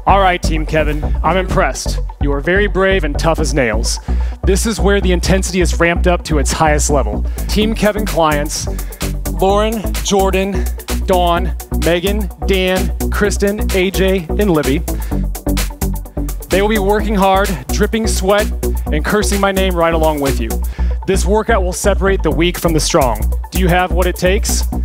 All right, Team Kevin, I'm impressed. You are very brave and tough as nails. This is where the intensity is ramped up to its highest level. Team Kevin clients, Lauren, Jordan, Dawn, Megan, Dan, Kristen, AJ, and Libby. They will be working hard, dripping sweat, and cursing my name right along with you. This workout will separate the weak from the strong. Do you have what it takes?